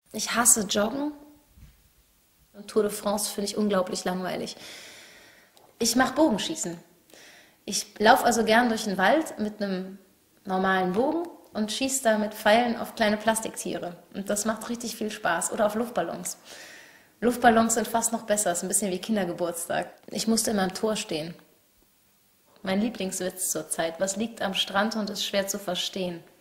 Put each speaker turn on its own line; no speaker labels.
Ich hasse Joggen und Tour de France finde ich unglaublich langweilig. Ich mache Bogenschießen. Ich laufe also gern durch den Wald mit einem normalen Bogen und schieße da mit Pfeilen auf kleine Plastiktiere. Und das macht richtig viel Spaß. Oder auf Luftballons. Luftballons sind fast noch besser, ist ein bisschen wie Kindergeburtstag. Ich musste immer am Tor stehen. Mein Lieblingswitz zurzeit: Was liegt am Strand und ist schwer zu verstehen?